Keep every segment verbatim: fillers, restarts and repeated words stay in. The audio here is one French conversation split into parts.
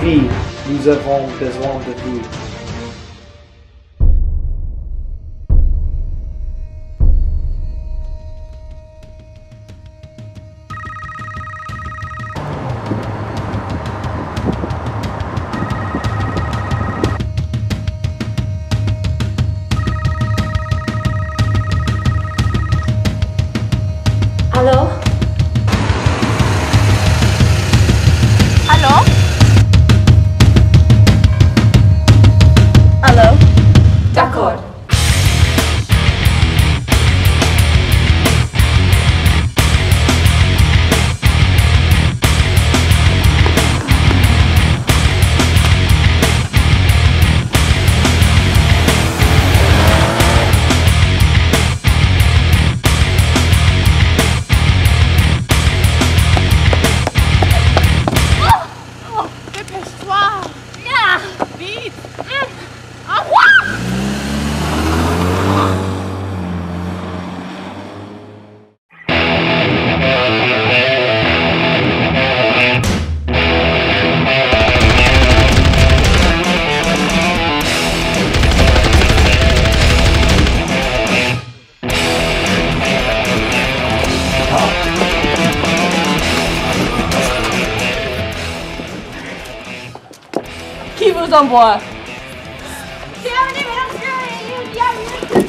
Oui, nous avons besoin de vous. Allô? Allô? Allô? D'accord. Dépêche-toi! Ah! Vite! Au revoir! Qui vous envoie? Bienvenue, mesdames, bienvenue,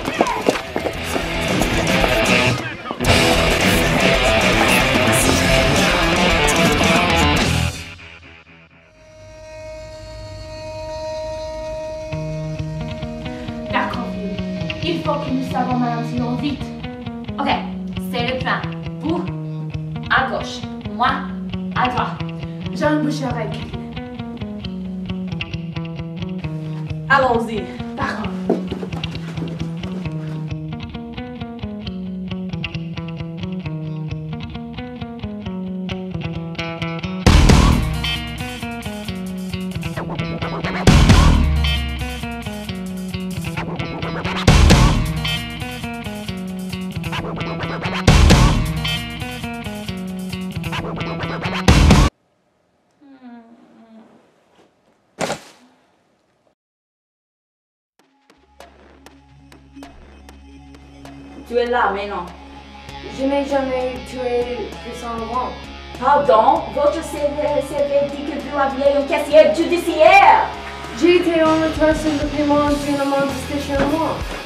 D'accord, il faut que nous savions Madame Sion vite. Ok, c'est le plan. Vous, à gauche. Moi, à droite. Jean Bouchard et Catherine. Allons-y. D'accord. Tu es là, mais non. Je n'ai jamais tué Christian Laurent. Pardon, votre C V dit que vous aviez une caissière judiciaire. J'ai été en retard sur le paiement d'une amende de stationnement.